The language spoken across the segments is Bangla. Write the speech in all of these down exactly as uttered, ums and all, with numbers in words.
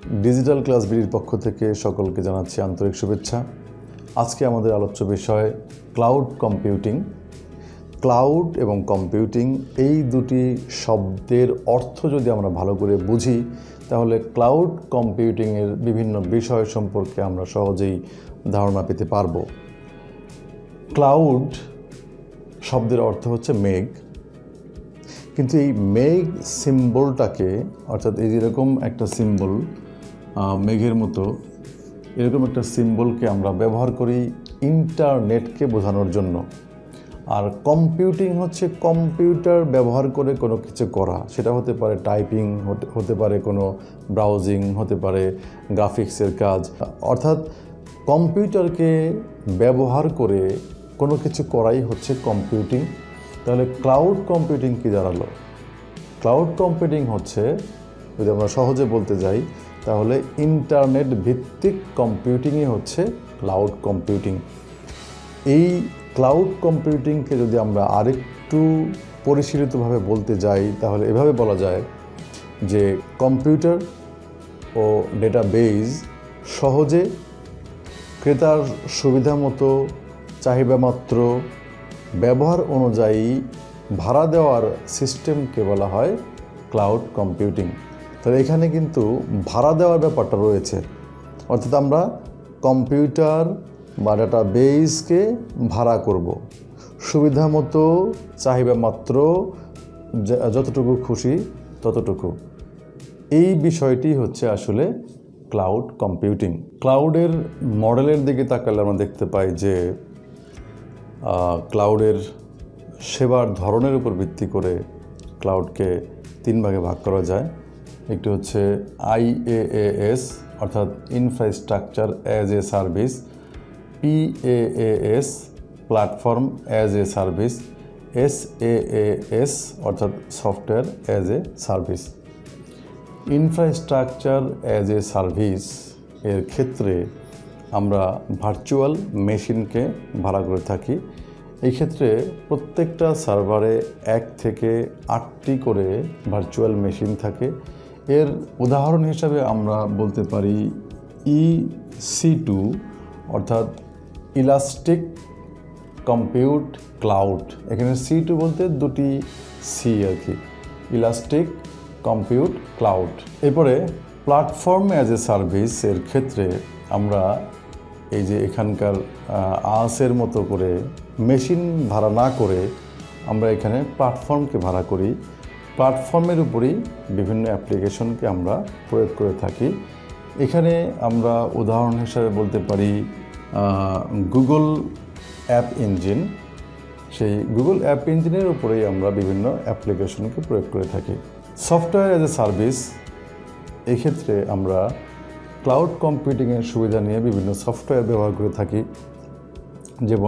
ডিজিটাল ক্লাস বিডির পক্ষ থেকে সকলকে জানাচ্ছি আন্তরিক শুভেচ্ছা। আজকে আমাদের আলোচ্য বিষয় ক্লাউড কম্পিউটিং। ক্লাউড এবং কম্পিউটিং এই দুটি শব্দের অর্থ যদি আমরা ভালো করে বুঝি, তাহলে ক্লাউড কম্পিউটিংয়ের বিভিন্ন বিষয় সম্পর্কে আমরা সহজেই ধারণা পেতে পারব। ক্লাউড শব্দের অর্থ হচ্ছে মেঘ, কিন্তু এই মেঘ সিম্বলটাকে, অর্থাৎ এই যেরকম একটা সিম্বল মেঘের মতো, এরকম একটা সিম্বলকে আমরা ব্যবহার করি ইন্টারনেটকে বোঝানোর জন্য। আর কম্পিউটিং হচ্ছে কম্পিউটার ব্যবহার করে কোনো কিছু করা, সেটা হতে পারে টাইপিং, হতে পারে কোনো ব্রাউজিং, হতে পারে গ্রাফিক্সের কাজ। অর্থাৎ কম্পিউটারকে ব্যবহার করে কোনো কিছু করাই হচ্ছে কম্পিউটিং। তাহলে ক্লাউড কম্পিউটিং কি দাঁড়ালো? ক্লাউড কম্পিউটিং হচ্ছে, যদি আমরা সহজে বলতে যাই, তাহলে ইন্টারনেট ভিত্তিক কম্পিউটিংই হচ্ছে ক্লাউড কম্পিউটিং। এই ক্লাউড কম্পিউটিংকে যদি আমরা আরেকটু পরিশীলিতভাবে বলতে যাই, তাহলে এভাবে বলা যায় যে কম্পিউটার ও ডেটাবেজ সহজে ক্রেতার সুবিধা মতো, চাহিদা মাত্র, ব্যবহার অনুযায়ী ভাড়া দেওয়ার সিস্টেমকে বলা হয় ক্লাউড কম্পিউটিং। তাহলে এখানে কিন্তু ভাড়া দেওয়ার ব্যাপারটা রয়েছে, অর্থাৎ আমরা কম্পিউটার বা ডাটাবেজকে ভাড়া করব, সুবিধা মতো, চাহিদা মাত্র, যতটুকু খুশি ততটুকু। এই বিষয়টি হচ্ছে আসলে ক্লাউড কম্পিউটিং। ক্লাউডের মডেলের দিকে তাকালে আমরা দেখতে পাই যে ক্লাউডের সেবার ধরনের উপর ভিত্তি করে ক্লাউডকে তিন ভাগে ভাগ করা যায়। একটি হচ্ছে আই এ এস, অর্থাৎ infrastructure as a service, P A S, platform as a service, S A S, অর্থাৎ software as a service. Infrastructure as a service এর ক্ষেত্রে আমরা ভার্চুয়াল মেশিনকে ভাড়া করে থাকি। এই ক্ষেত্রে প্রত্যেকটা সার্ভারে এক থেকে আটটি করে ভার্চুয়াল মেশিন থাকে। এর উদাহরণ হিসাবে আমরা বলতে পারি ই সি টু, অর্থাৎ ইলাস্টিক কম্পিউট ক্লাউড। এখানে সি টু বলতে দুটি সি আর কি, ইলাস্টিক কম্পিউট ক্লাউড। এরপরে প্ল্যাটফর্ম অ্যাজ এ সার্ভিস এর ক্ষেত্রে আমরা এই যে এখানকার আসের মতো করে মেশিন ভাড়া না করে আমরা এখানে প্ল্যাটফর্মকে ভাড়া করি। প্ল্যাটফর্মের উপরই বিভিন্ন অ্যাপ্লিকেশনকে আমরা প্রয়োগ করে থাকি। এখানে আমরা উদাহরণ হিসাবে বলতে পারি গুগল অ্যাপ ইঞ্জিন। সেই গুগল অ্যাপ ইঞ্জিনের উপরেই আমরা বিভিন্ন অ্যাপ্লিকেশনকে প্রয়োগ করে থাকি। সফটওয়্যার অ্যাজ এ সার্ভিস, এক্ষেত্রে আমরা ক্লাউড কম্পিউটিংয়ের সুবিধা নিয়ে বিভিন্ন সফটওয়্যার ব্যবহার করে থাকি, যেমন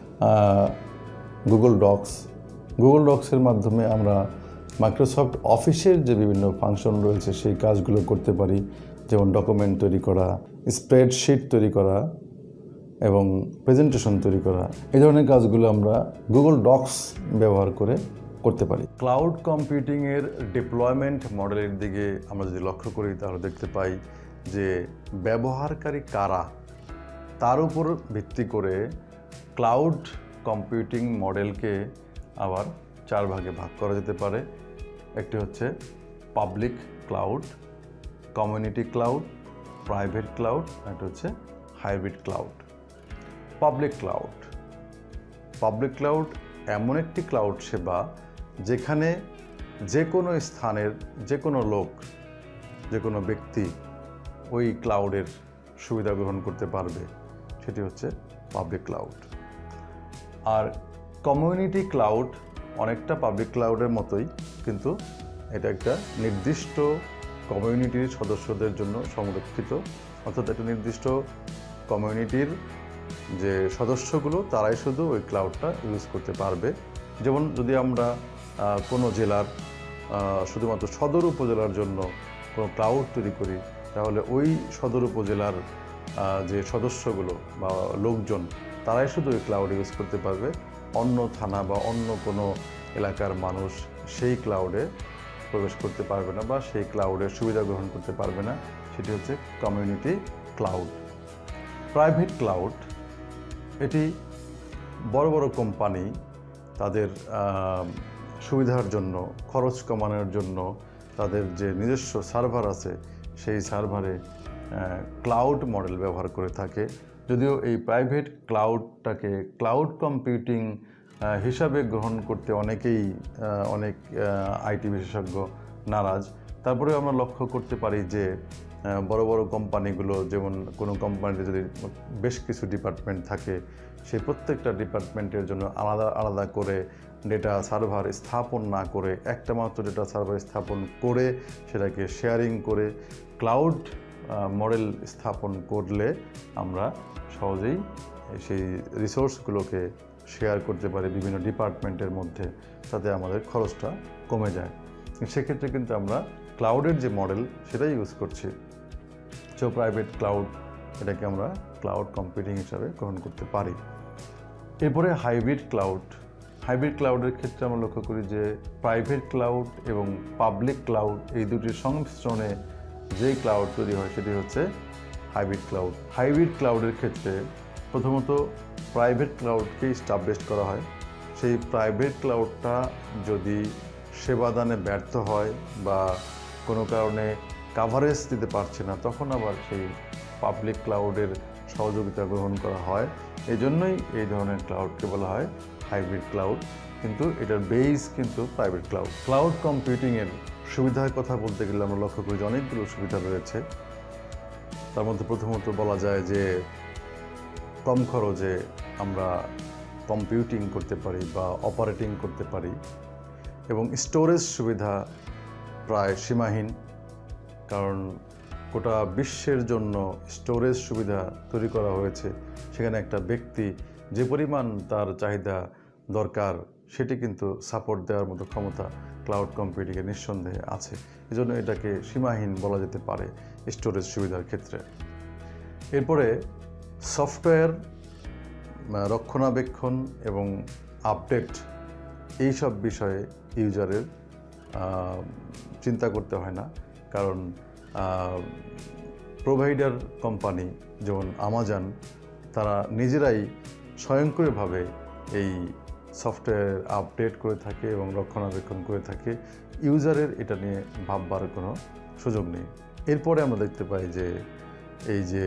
গুগল ডক্স। গুগল ডক্সের মাধ্যমে আমরা মাইক্রোসফট অফিসের যে বিভিন্ন ফাংশন রয়েছে সেই কাজগুলো করতে পারি, যেমন ডকুমেন্ট তৈরি করা, স্প্রেডশিট তৈরি করা এবং প্রেজেন্টেশন তৈরি করা। এই ধরনের কাজগুলো আমরা গুগল ডক্স ব্যবহার করে করতে পারি। ক্লাউড কম্পিউটিংয়ের ডিপ্লয়মেন্ট মডেলের দিকে আমরা যদি লক্ষ্য করি, তাহলে দেখতে পাই যে ব্যবহারকারী কারা, তার উপর ভিত্তি করে ক্লাউড কম্পিউটিং মডেলকে আবার চার ভাগে ভাগ করা যেতে পারে। একটি হচ্ছে public cloud, community cloud, private cloud, একটা হচ্ছে hybrid cloud. Public cloud public cloud এমন একটি ক্লাউড সেবা যেখানে যে কোনো স্থানের যে কোনো লোক, যে কোনো ব্যক্তি ওই ক্লাউডের সুবিধা গ্রহণ করতে পারবে, সেটি হচ্ছে পাবলিক ক্লাউড। আর কমিউনিটি ক্লাউড অনেকটা পাবলিক ক্লাউডের মতোই, কিন্তু এটা একটা নির্দিষ্ট কমিউনিটির সদস্যদের জন্য সংরক্ষিত, অর্থাৎ একটা নির্দিষ্ট কমিউনিটির যে সদস্যগুলো তারাই শুধু ওই ক্লাউডটা ইউজ করতে পারবে। যেমন যদি আমরা কোনো জেলার শুধুমাত্র সদর উপজেলার জন্য কোনো ক্লাউড তৈরি করি, তাহলে ওই সদর উপজেলার যে সদস্যগুলো বা লোকজন তারাই শুধু ওই ক্লাউড ইউজ করতে পারবে। অন্য থানা বা অন্য কোনো এলাকার মানুষ সেই ক্লাউডে প্রবেশ করতে পারবে না বা সেই ক্লাউডের সুবিধা গ্রহণ করতে পারবে না। সেটি হচ্ছে কমিউনিটি ক্লাউড। প্রাইভেট ক্লাউড এটি বড় বড় কোম্পানি তাদের সুবিধার জন্য, খরচ কমানোর জন্য তাদের যে নিজস্ব সার্ভার আছে সেই সার্ভারে ক্লাউড মডেল ব্যবহার করে থাকে। যদিও এই প্রাইভেট ক্লাউডটাকে ক্লাউড কম্পিউটিং হিসাবে গ্রহণ করতে অনেকেই অনেক আইটি বিশেষজ্ঞ নারাজ, তারপরেও আমরা লক্ষ্য করতে পারি যে বড় বড় কোম্পানিগুলো, যেমন কোনো কোম্পানিতে যদি বেশ কিছু ডিপার্টমেন্ট থাকে, সেই প্রত্যেকটা ডিপার্টমেন্টের জন্য আলাদা আলাদা করে ডেটা সার্ভার স্থাপন না করে একটা মাত্র ডেটা সার্ভার স্থাপন করে সেটাকে শেয়ারিং করে ক্লাউড মডেল স্থাপন করলে আমরা সহজেই সেই রিসোর্সগুলোকে শেয়ার করতে পারি বিভিন্ন ডিপার্টমেন্টের মধ্যে, তাতে আমাদের খরচটা কমে যায়। সেক্ষেত্রে কিন্তু আমরা ক্লাউডের যে মডেল সেটাই ইউজ করছি। সো প্রাইভেট ক্লাউড এটাকে আমরা ক্লাউড কম্পিউটিং হিসাবে গ্রহণ করতে পারি। এরপরে হাইব্রিড ক্লাউড। হাইব্রিড ক্লাউডের ক্ষেত্রে আমরা লক্ষ্য করি যে প্রাইভেট ক্লাউড এবং পাবলিক ক্লাউড এই দুটির সংমিশ্রণে যেই ক্লাউড তৈরি হয় সেটি হচ্ছে হাইব্রিড ক্লাউড। হাইব্রিড ক্লাউডের ক্ষেত্রে প্রথমত প্রাইভেট ক্লাউডকে স্টাবলিশ করা হয়। সেই প্রাইভেট ক্লাউডটা যদি সেবাদানে ব্যর্থ হয় বা কোনো কারণে কাভারেজ দিতে পারছে না, তখন আবার সেই পাবলিক ক্লাউডের সহযোগিতা গ্রহণ করা হয়। এই জন্যই এই ধরনের ক্লাউডকে বলা হয় হাইব্রিড ক্লাউড, কিন্তু এটার বেস কিন্তু প্রাইভেট ক্লাউড। ক্লাউড কম্পিউটিংয়ের সুবিধার কথা বলতে গেলে আমরা লক্ষ্য করি যে অনেকগুলো সুবিধা রয়েছে। তার মধ্যে প্রথমত বলা যায় যে কম খরচে আমরা কম্পিউটিং করতে পারি বা অপারেটিং করতে পারি, এবং স্টোরেজ সুবিধা প্রায় সীমাহীন, কারণ গোটা বিশ্বের জন্য স্টোরেজ সুবিধা তৈরি করা হয়েছে। সেখানে একটা ব্যক্তি যে পরিমাণ তার চাহিদা দরকার সেটি কিন্তু সাপোর্ট দেওয়ার মতো ক্ষমতা ক্লাউড কম্পিউটিংয়ে নিঃসন্দেহে আছে। এজন্য এটাকে সীমাহীন বলা যেতে পারে স্টোরেজ সুবিধার ক্ষেত্রে। এরপরে সফটওয়্যার রক্ষণাবেক্ষণ এবং আপডেট এইসব বিষয়ে ইউজারের চিন্তা করতে হয় না, কারণ প্রোভাইডার কোম্পানি যেমন আমাজন তারা নিজেরাই স্বয়ংক্রিয়ভাবে এই সফটওয়্যার আপডেট করে থাকে এবং রক্ষণাবেক্ষণ করে থাকে। ইউজারের এটা নিয়ে ভাববার কোনো সুযোগ নেই। এরপরে আমরা দেখতে পাই যে এই যে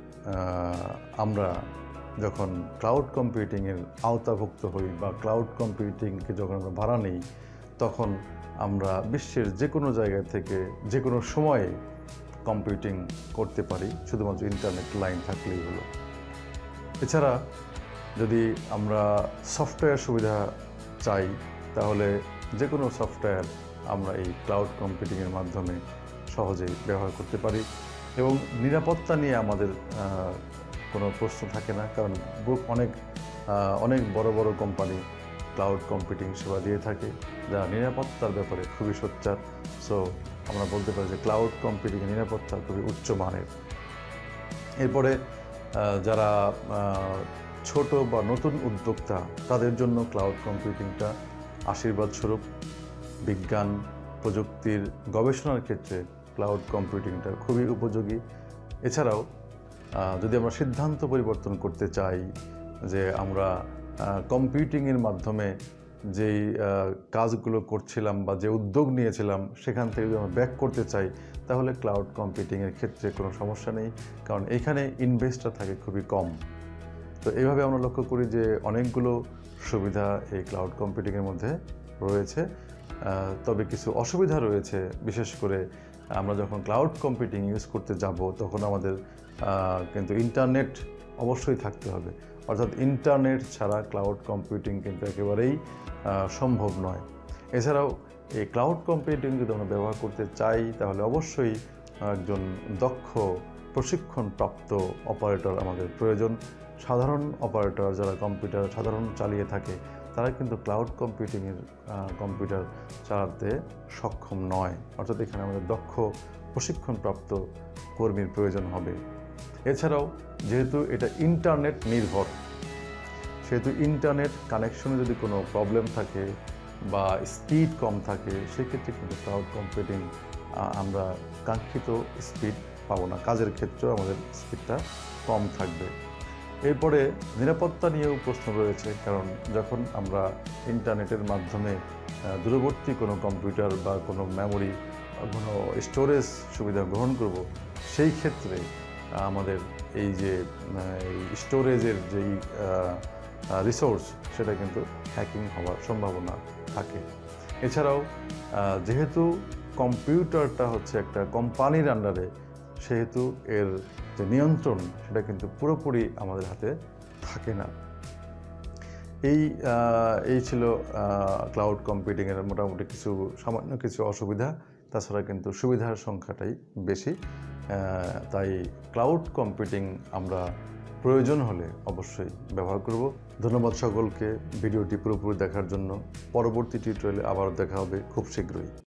আমরা যখন ক্লাউড কম্পিউটিংয়ের আওতাভুক্ত হই বা ক্লাউড কম্পিউটিংকে যখন আমরা ভাড়া নিই, তখন আমরা বিশ্বের যে কোনো জায়গা থেকে যে কোনো সময়ে কম্পিউটিং করতে পারি, শুধুমাত্র ইন্টারনেট লাইন থাকলেই হলো। এছাড়া যদি আমরা সফটওয়্যার সুবিধা চাই, তাহলে যে কোনো সফটওয়্যার আমরা এই ক্লাউড কম্পিউটিংয়ের মাধ্যমে সহজেই ব্যবহার করতে পারি, এবং নিরাপত্তা নিয়ে আমাদের কোনো প্রশ্ন থাকে না, কারণ অনেক অনেক বড় বড় কোম্পানি ক্লাউড কম্পিউটিং সেবা দিয়ে থাকে যা নিরাপত্তার ব্যাপারে খুবই সোচ্চার। সো আমরা বলতে পারি যে ক্লাউড কম্পিউটিংয়ের নিরাপত্তা খুবই উচ্চ মানের। এরপরে যারা ছোট বা নতুন উদ্যোক্তা, তাদের জন্য ক্লাউড কম্পিউটিংটা আশীর্বাদ স্বরূপ। বিজ্ঞান প্রযুক্তির গবেষণার ক্ষেত্রে ক্লাউড কম্পিউটিংটা খুবই উপযোগী। এছাড়াও যদি আমরা সিদ্ধান্ত পরিবর্তন করতে চাই যে আমরা কম্পিউটিংয়ের মাধ্যমে যেই কাজগুলো করছিলাম বা যে উদ্যোগ নিয়েছিলাম সেখান থেকে যদি আমরা ব্যাক করতে চাই, তাহলে ক্লাউড কম্পিউটিংয়ের ক্ষেত্রে কোনো সমস্যা নেই, কারণ এখানে ইনভেস্টটা থাকে খুবই কম। তো এইভাবে আমরা লক্ষ্য করি যে অনেকগুলো সুবিধা এই ক্লাউড কম্পিউটিংয়ের মধ্যে রয়েছে। তবে কিছু অসুবিধা রয়েছে, বিশেষ করে আমরা যখন ক্লাউড কম্পিউটিং ইউজ করতে যাব তখন আমাদের কিন্তু ইন্টারনেট অবশ্যই থাকতে হবে, অর্থাৎ ইন্টারনেট ছাড়া ক্লাউড কম্পিউটিং কিন্তু একেবারেই সম্ভব নয়। এছাড়াও এই ক্লাউড কম্পিউটিং যদি আমরা ব্যবহার করতে চাই, তাহলে অবশ্যই একজন দক্ষ প্রশিক্ষণপ্রাপ্ত অপারেটর আমাদের প্রয়োজন। সাধারণ অপারেটর যারা কম্পিউটার সাধারণ চালিয়ে থাকে, তারা কিন্তু ক্লাউড কম্পিউটিংয়ের কম্পিউটার চালাতে সক্ষম নয়, অর্থাৎ এখানে আমাদের দক্ষ প্রশিক্ষণপ্রাপ্ত কর্মীর প্রয়োজন হবে। এছাড়াও যেহেতু এটা ইন্টারনেট নির্ভর, সেহেতু ইন্টারনেট কানেকশনে যদি কোনো প্রবলেম থাকে বা স্পিড কম থাকে, সেক্ষেত্রে কিন্তু ক্লাউড কম্পিউটিং আমরা কাঙ্ক্ষিত স্পিড পাবো না, কাজের ক্ষেত্রেও আমাদের স্পিডটা কম থাকবে। এরপরে নিরাপত্তা নিয়েও প্রশ্ন রয়েছে, কারণ যখন আমরা ইন্টারনেটের মাধ্যমে দূরবর্তী কোনো কম্পিউটার বা কোনো মেমোরি বা কোনো স্টোরেজ সুবিধা গ্রহণ করব, সেই ক্ষেত্রে আমাদের এই যে স্টোরেজের যেই রিসোর্স সেটা কিন্তু হ্যাকিং হওয়ার সম্ভাবনা থাকে। এছাড়াও যেহেতু কম্পিউটারটা হচ্ছে একটা কোম্পানির আন্ডারে, সেহেতু এর যে নিয়ন্ত্রণ সেটা কিন্তু পুরোপুরি আমাদের হাতে থাকে না। এই এই ছিল ক্লাউড কম্পিউটিংয়ের মোটামুটি কিছু সামান্য কিছু অসুবিধা, তাছাড়া কিন্তু সুবিধার সংখ্যাটাই বেশি। তাই ক্লাউড কম্পিউটিং আমরা প্রয়োজন হলে অবশ্যই ব্যবহার করব। ধন্যবাদ সকলকে ভিডিওটি পুরোপুরি দেখার জন্য। পরবর্তী টিউটোরিয়ালে আবার দেখা হবে খুব শীঘ্রই।